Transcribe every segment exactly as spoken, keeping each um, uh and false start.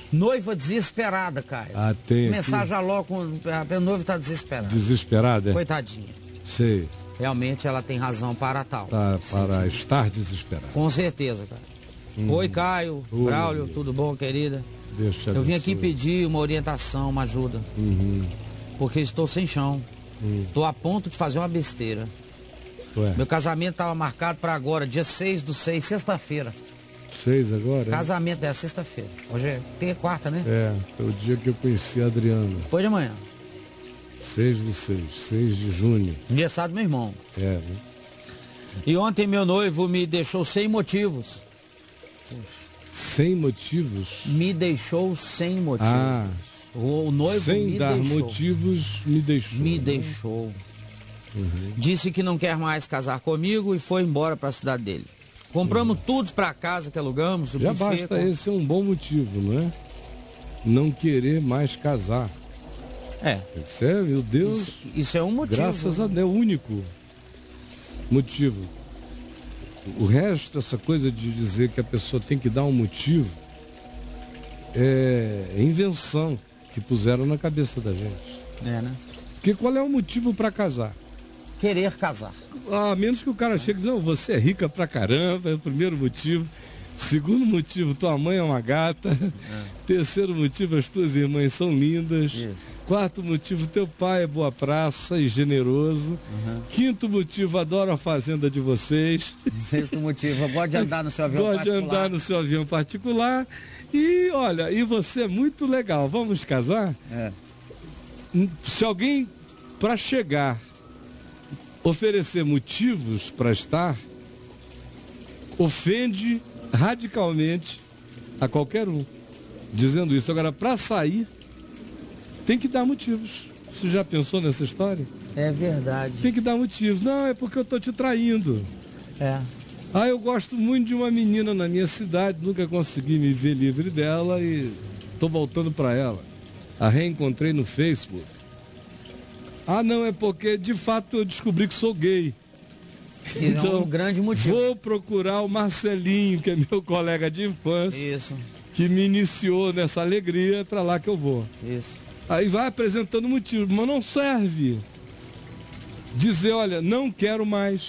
Noiva desesperada, Caio. Ah, tem. Começar já logo com... A noiva tá desesperada. Desesperada? Coitadinha. Sei. Realmente ela tem razão para tal. Tá, para sim, sim. estar desesperada. Com certeza, cara. Hum. Oi, Caio. Oi, Braulio, tudo bom, querida? Deixa eu vim aqui pedir uma orientação, uma ajuda. Uhum. Porque estou sem chão. Estou uhum. a ponto de fazer uma besteira. Ué. Meu casamento estava marcado para agora, dia seis do seis, sexta-feira. seis agora? Casamento é sexta-feira. Hoje é, tem quarta, né? É, é o dia que eu conheci a Adriana. Depois de amanhã. seis do seis, seis de junho. Aniversário do meu irmão. É, né? E ontem meu noivo me deixou sem motivos. Puxa. Sem motivos? Me deixou sem motivos. Ah. O noivo sem me dar deixou. motivos, me deixou. Me né? deixou. Uhum. Disse que não quer mais casar comigo e foi embora para a cidade dele. Compramos uhum. tudo para a casa que alugamos. Já buffet, basta, com... esse é um bom motivo, não é? Não querer mais casar. É. Isso é, meu Deus. Isso, isso é um motivo. Graças a Deus, é o único motivo. O resto, essa coisa de dizer que a pessoa tem que dar um motivo, é invenção que puseram na cabeça da gente. É, né? Porque qual é o motivo para casar? Querer casar. A menos que o cara chegue e diz, não, você é rica pra caramba, é o primeiro motivo. Segundo motivo, tua mãe é uma gata. É. Terceiro motivo, as tuas irmãs são lindas. Isso. Quarto motivo, teu pai é boa praça e generoso. Uhum. Quinto motivo, adoro a fazenda de vocês. Sexto motivo, eu gosto de andar no seu avião gosto particular. Gosto de andar no seu avião particular. E olha, e você é muito legal, vamos casar? É. Se alguém, para chegar, oferecer motivos para estar, ofende radicalmente a qualquer um, dizendo isso. Agora, para sair, tem que dar motivos. Você já pensou nessa história? É verdade. Tem que dar motivos. Não, é porque eu tô te traindo. É. Ah, eu gosto muito de uma menina na minha cidade, nunca consegui me ver livre dela e tô voltando para ela. A reencontrei no Facebook. Ah, não, é porque de fato eu descobri que sou gay. Então, é um grande motivo. Vou procurar o Marcelinho, que é meu colega de infância. Isso. Que me iniciou nessa alegria, para lá que eu vou. Isso. Aí vai apresentando motivo, mas não serve dizer, olha, não quero mais.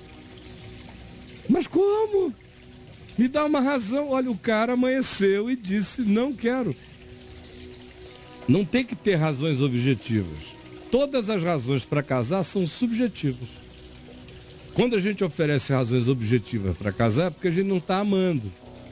Mas como? Me dá uma razão. Olha, o cara amanheceu e disse, não quero. Não tem que ter razões objetivas. Todas as razões para casar são subjetivas. Quando a gente oferece razões objetivas para casar, é porque a gente não está amando.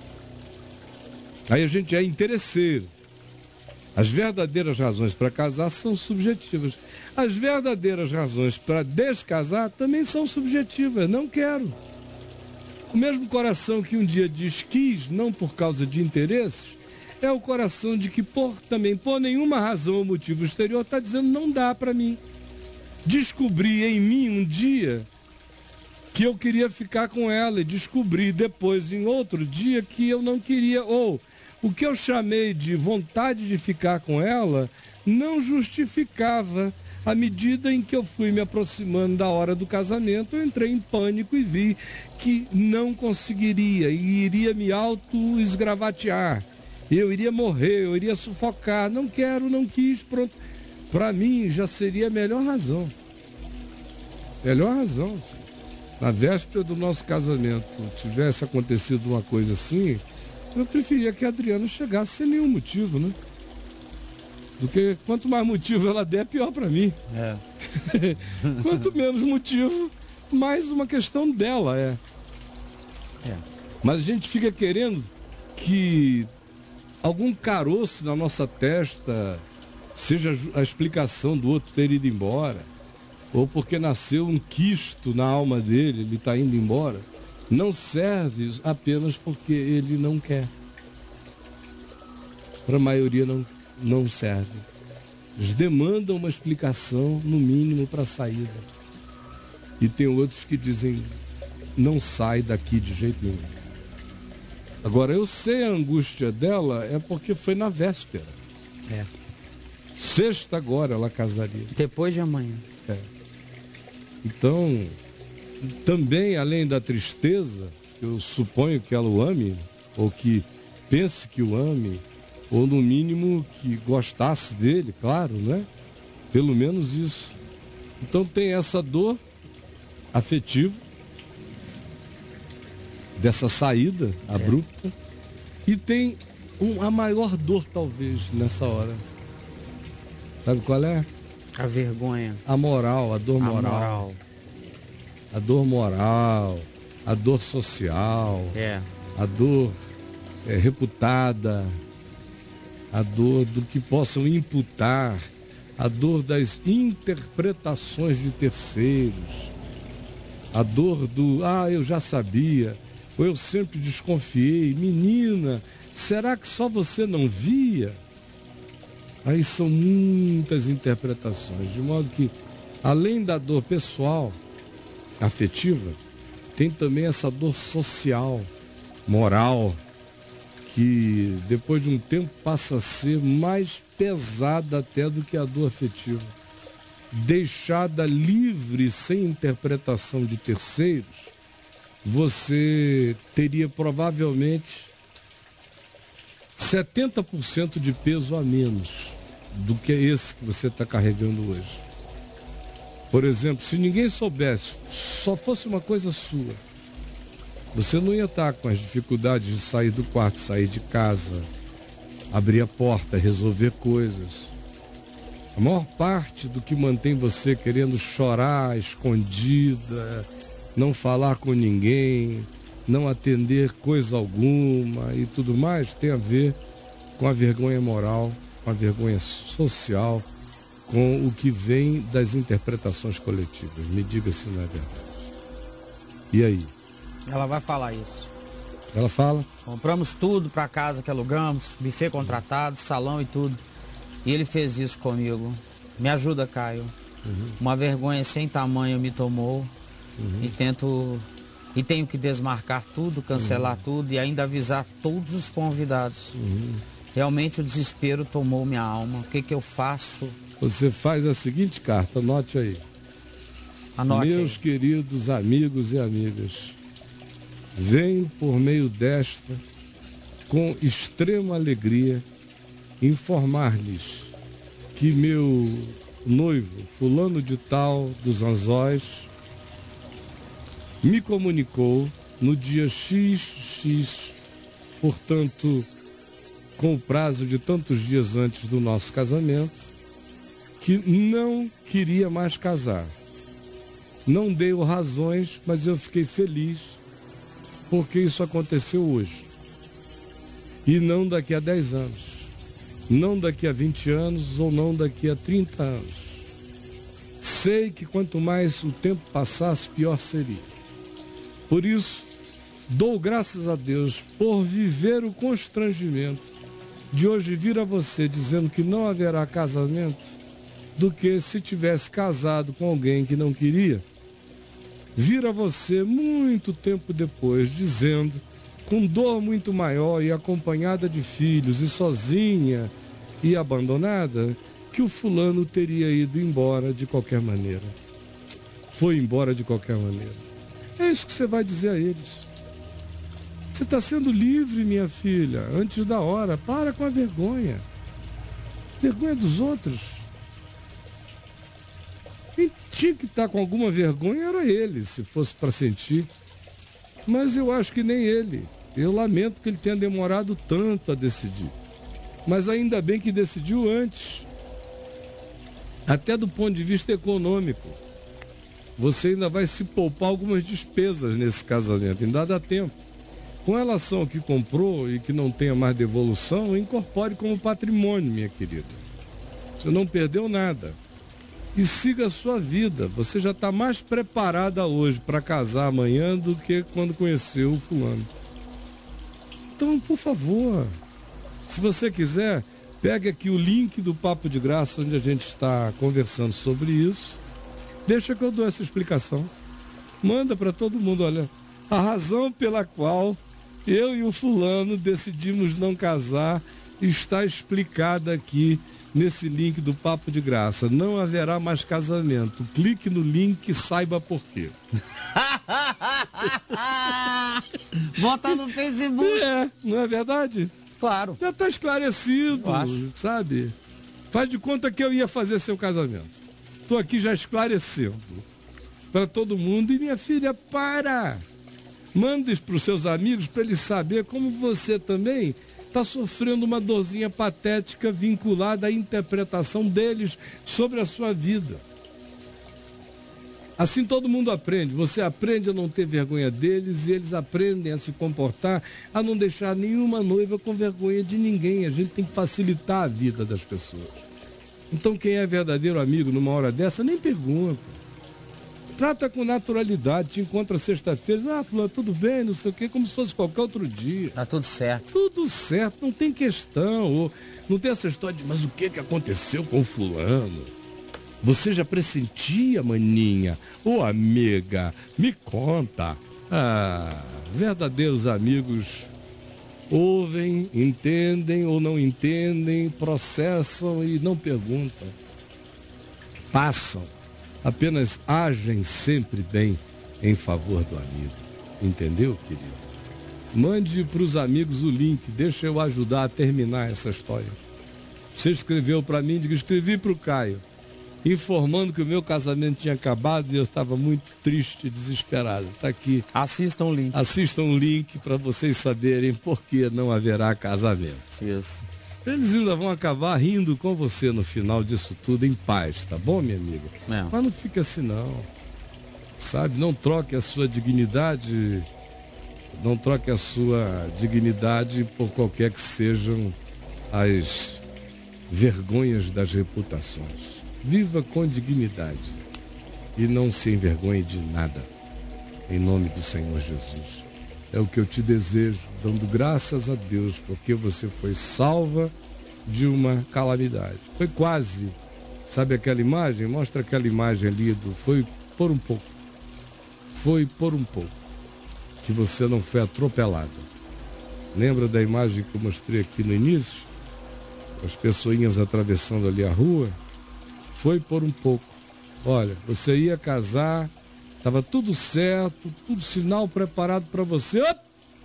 Aí a gente é interesseiro. As verdadeiras razões para casar são subjetivas. As verdadeiras razões para descasar também são subjetivas. Não quero. O mesmo coração que um dia diz quis, não por causa de interesses, é o coração de que por, também por nenhuma razão ou motivo exterior está dizendo não dá para mim. Descobri em mim um dia que eu queria ficar com ela e descobri depois em outro dia que eu não queria, ou o que eu chamei de vontade de ficar com ela não justificava. À medida em que eu fui me aproximando da hora do casamento, eu entrei em pânico e vi que não conseguiria e iria me auto-esgravatear. Eu iria morrer, eu iria sufocar. Não quero, não quis, pronto. Para mim já seria a melhor razão. Melhor razão. Na véspera do nosso casamento tivesse acontecido uma coisa assim, eu preferia que a Adriana chegasse sem nenhum motivo, né? Do que quanto mais motivo ela der, pior para mim. É. Quanto menos motivo, mais uma questão dela é. é. Mas a gente fica querendo que algum caroço na nossa testa seja a explicação do outro ter ido embora, ou porque nasceu um quisto na alma dele, ele está indo embora. Não serve apenas porque ele não quer. Para a maioria não não serve. Eles demandam uma explicação, no mínimo, para a saída. E tem outros que dizem, não sai daqui de jeito nenhum. Agora, eu sei a angústia dela, é porque foi na véspera. É. Sexta agora ela casaria. Depois de amanhã. É. Então, também, além da tristeza, eu suponho que ela o ame, ou que pense que o ame, ou no mínimo que gostasse dele, claro, né? Pelo menos isso. Então tem essa dor afetiva, dessa saída abrupta, é. E tem um, a maior dor talvez nessa hora. Sabe qual é? A vergonha. A moral, a dor a moral. moral. A dor moral, a dor social, é. a dor é, reputada, a dor do que possam imputar, a dor das interpretações de terceiros, a dor do, ah, eu já sabia, ou eu sempre desconfiei, menina, será que só você não via? Aí são muitas interpretações, de modo que, além da dor pessoal, afetiva, tem também essa dor social, moral, que depois de um tempo passa a ser mais pesada até do que a dor afetiva. Deixada livre, sem interpretação de terceiros, você teria provavelmente setenta por cento de peso a menos do que esse que você está carregando hoje. Por exemplo, se ninguém soubesse, só fosse uma coisa sua, você não ia estar com as dificuldades de sair do quarto, sair de casa, abrir a porta, resolver coisas. A maior parte do que mantém você querendo chorar, escondida, não falar com ninguém, não atender coisa alguma e tudo mais, tem a ver com a vergonha moral, com a vergonha social, com o que vem das interpretações coletivas. Me diga se não é verdade. E aí? Ela vai falar isso. Ela fala? Compramos tudo para casa que alugamos, buffet contratado, salão e tudo. E ele fez isso comigo. Me ajuda, Caio. Uhum. Uma vergonha sem tamanho me tomou. Uhum. E tento... E tenho que desmarcar tudo, cancelar uhum. tudo e ainda avisar todos os convidados. Uhum. Realmente o desespero tomou minha alma. O que que eu faço? Você faz a seguinte carta, anote aí. Anote Meus aí. queridos amigos e amigas, venho por meio desta, com extrema alegria, informar-lhes que meu noivo, fulano de tal dos Anzóis, me comunicou no dia X X, portanto, com o prazo de tantos dias antes do nosso casamento, que não queria mais casar. Não dei razões, mas eu fiquei feliz porque isso aconteceu hoje. E não daqui a dez anos. Não daqui a vinte anos ou não daqui a trinta anos. Sei que quanto mais o tempo passasse, pior seria. Por isso, dou graças a Deus por viver o constrangimento de hoje vir a você dizendo que não haverá casamento, do que se tivesse casado com alguém que não queria. Vir a você muito tempo depois dizendo, com dor muito maior e acompanhada de filhos e sozinha e abandonada, que o fulano teria ido embora de qualquer maneira. Foi embora de qualquer maneira. É isso que você vai dizer a eles. Você está sendo livre, minha filha, antes da hora. Para com a vergonha. Vergonha dos outros. Quem tinha que estar com alguma vergonha era ele, se fosse para sentir. Mas eu acho que nem ele. Eu lamento que ele tenha demorado tanto a decidir. Mas ainda bem que decidiu antes. Até do ponto de vista econômico. Você ainda vai se poupar algumas despesas nesse casamento. Ainda dá tempo. Com relação ao que comprou e que não tenha mais devolução, incorpore como patrimônio, minha querida. Você não perdeu nada. E siga a sua vida. Você já está mais preparada hoje para casar amanhã do que quando conheceu o fulano. Então, por favor, se você quiser, pegue aqui o link do Papo de Graça, onde a gente está conversando sobre isso. Deixa que eu dou essa explicação. Manda para todo mundo, olha, a razão pela qual eu e o fulano decidimos não casar está explicada aqui nesse link do Papo de Graça. Não haverá mais casamento. Clique no link e saiba por quê. Bota no Facebook. É, não é verdade? Claro. Já está esclarecido, Eu acho. sabe? Faz de conta que eu ia fazer seu casamento. Estou aqui já esclarecendo para todo mundo. E minha filha, para! Mande para os seus amigos para eles saberem como você também está sofrendo uma dorzinha patética vinculada à interpretação deles sobre a sua vida. Assim todo mundo aprende. Você aprende a não ter vergonha deles e eles aprendem a se comportar, a não deixar nenhuma noiva com vergonha de ninguém. A gente tem que facilitar a vida das pessoas. Então quem é verdadeiro amigo numa hora dessa, nem pergunta. Trata com naturalidade, te encontra sexta-feira, ah, fulano, tudo bem, não sei o quê, como se fosse qualquer outro dia. Tá tudo certo. Tudo certo, não tem questão. Ou não tem essa história de, mas o que, que aconteceu com o fulano? Você já pressentia, maninha? Ô, amiga, me conta. Ah, verdadeiros amigos ouvem, entendem ou não entendem, processam e não perguntam. Passam. Apenas agem sempre bem em favor do amigo. Entendeu, querido? Mande para os amigos o link, deixa eu ajudar a terminar essa história. Você escreveu para mim, digo, escrevi para o Caio, informando que o meu casamento tinha acabado e eu estava muito triste e desesperado. Está aqui. Assistam o link. Assistam o link para vocês saberem por que não haverá casamento. Isso. Eles ainda vão acabar rindo com você no final disso tudo, em paz, tá bom, minha amiga? É. Mas não fica assim, não. Sabe, não troque a sua dignidade, não troque a sua dignidade por qualquer que sejam as vergonhas das reputações. Viva com dignidade e não se envergonhe de nada, em nome do Senhor Jesus. É o que eu te desejo, dando graças a Deus, porque você foi salva de uma calamidade. Foi quase, sabe aquela imagem? Mostra aquela imagem ali do foi por um pouco. Foi por um pouco que você não foi atropelada. Lembra da imagem que eu mostrei aqui no início? As pessoinhas atravessando ali a rua? Foi por um pouco. Olha, você ia casar, estava tudo certo, tudo sinal preparado para você. Op!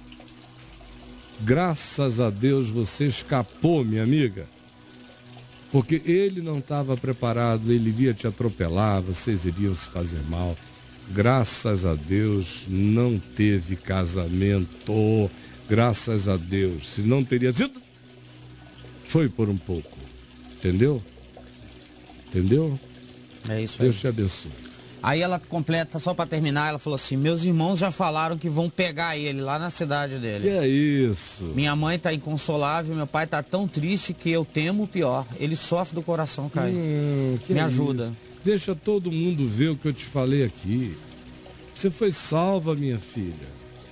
Graças a Deus você escapou, minha amiga. Porque ele não estava preparado, ele iria te atropelar, vocês iriam se fazer mal. Graças a Deus não teve casamento. Graças a Deus. Se não teria sido, foi por um pouco. Entendeu? Entendeu? É isso aí. Deus te abençoe. Aí ela completa, só pra terminar, ela falou assim, meus irmãos já falaram que vão pegar ele lá na cidade dele. Que é isso? Minha mãe tá inconsolável, meu pai tá tão triste que eu temo o pior. Ele sofre do coração, Caio. Hum, Me é ajuda. Isso? Deixa todo mundo ver o que eu te falei aqui. Você foi salva, minha filha.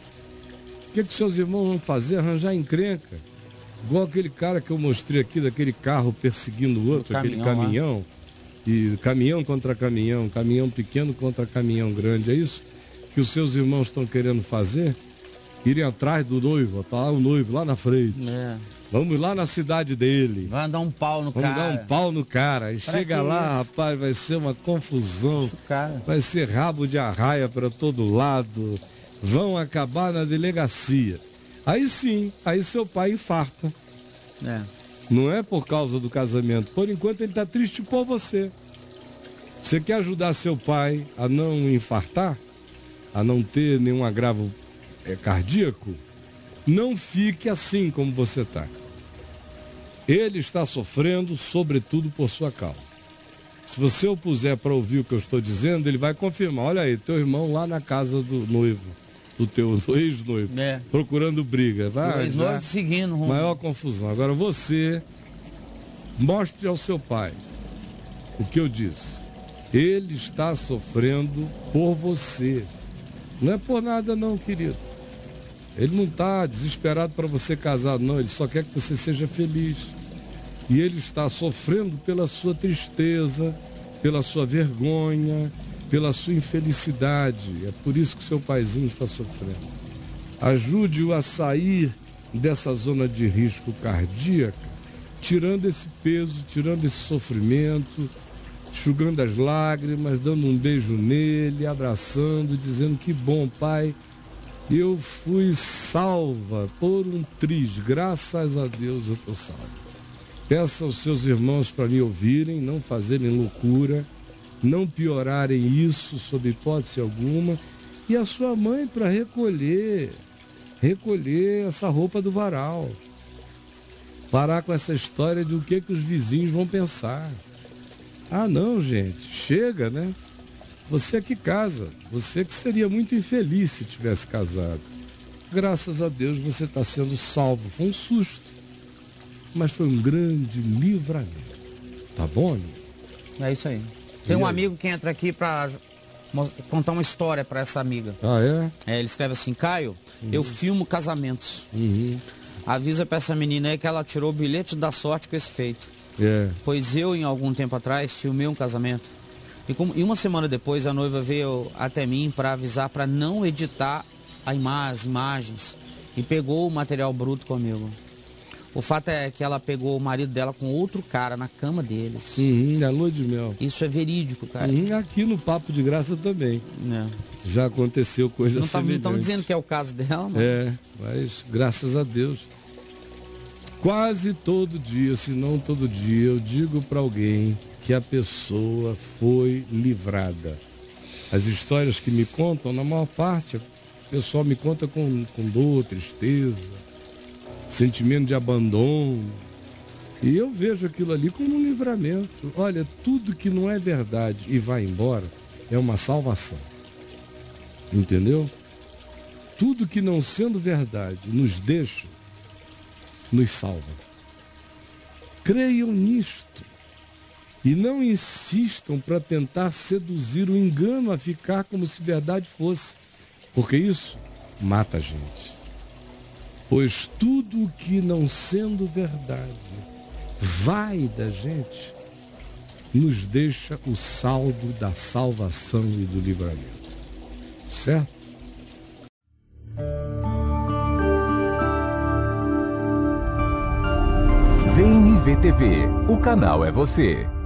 O que, que seus irmãos vão fazer? Arranjar encrenca. Igual aquele cara que eu mostrei aqui, daquele carro perseguindo o outro, aquele caminhão. E caminhão contra caminhão, caminhão pequeno contra caminhão grande, é isso que os seus irmãos estão querendo fazer? Irem atrás do noivo, tá lá o noivo, lá na frente. É. Vamos lá na cidade dele. Vai dar um pau no Vamos cara. Vamos dar um pau no cara. E pra chega lá, isso? Rapaz, vai ser uma confusão. Vai ser rabo de arraia para todo lado. Vão acabar na delegacia. Aí sim, aí seu pai infarta. É. Não é por causa do casamento. Por enquanto ele está triste por você. Você quer ajudar seu pai a não infartar? A não ter nenhum agravo é, cardíaco? Não fique assim como você está. Ele está sofrendo, sobretudo por sua causa. Se você o puser para ouvir o que eu estou dizendo, ele vai confirmar. Olha aí, teu irmão lá na casa do noivo. Do teu ex-noivo, é. Procurando briga. Vai, ex-noivo seguindo. Rumo. Maior confusão. Agora você mostre ao seu pai o que eu disse. Ele está sofrendo por você. Não é por nada não, querido. Ele não está desesperado para você casar, não. Ele só quer que você seja feliz. E ele está sofrendo pela sua tristeza, pela sua vergonha, pela sua infelicidade. É por isso que seu paizinho está sofrendo. Ajude-o a sair dessa zona de risco cardíaco, tirando esse peso, tirando esse sofrimento, enxugando as lágrimas, dando um beijo nele, abraçando, dizendo que bom, pai, Eu fui salva por um triz, graças a Deus eu estou salvo. Peça aos seus irmãos para me ouvirem, não fazerem loucura, não piorarem isso sob hipótese alguma, e a sua mãe para recolher, recolher essa roupa do varal. Parar com essa história de o que, que os vizinhos vão pensar. Ah não, gente, chega, né? Você que casa, você que seria muito infeliz se tivesse casado. Graças a Deus você está sendo salvo. Foi um susto, mas foi um grande livramento. Tá bom, amigo? É isso aí. Tem um amigo que entra aqui para contar uma história para essa amiga. Ah, é? É, ele escreve assim: Caio, uhum. eu filmo casamentos. Uhum. Avisa para essa menina aí que ela tirou o bilhete da sorte com esse feito. É. Pois eu, em algum tempo atrás, filmei um casamento. E, como, e uma semana depois a noiva veio até mim para avisar para não editar a ima as imagens e pegou o material bruto comigo. O fato é que ela pegou o marido dela com outro cara na cama deles. Uhum, na lua de mel. Isso é verídico, cara. Uhum, aqui no Papo de Graça também. É. Já aconteceu coisa não semelhante. Não estamos dizendo que é o caso dela, mas... É, mas graças a Deus. Quase todo dia, se não todo dia, eu digo para alguém que a pessoa foi livrada. As histórias que me contam, na maior parte, o pessoal me conta com, com dor, tristeza, sentimento de abandono. E eu vejo aquilo ali como um livramento. Olha, tudo que não é verdade e vai embora é uma salvação. Entendeu? Tudo que não sendo verdade nos deixa, nos salva. Creiam nisto. E não insistam para tentar seduzir o engano a ficar como se verdade fosse. Porque isso mata a gente. Pois tudo o que não sendo verdade vai da gente, nos deixa o saldo da salvação e do livramento. Certo? V N V T V, o canal é você.